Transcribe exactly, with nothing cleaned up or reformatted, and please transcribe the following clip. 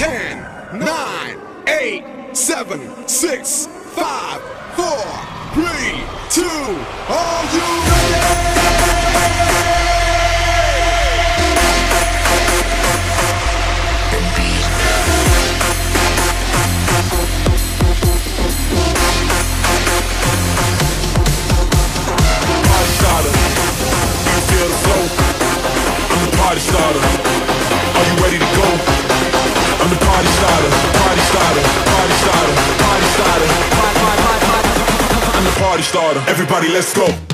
ten, nine, eight, seven, six, five, four, three, two, are you ready? Party starter, are you ready to go? I'm the party starter, party starter, party starter, party starter, party, party, party, party. I'm the party starter. Everybody, let's go.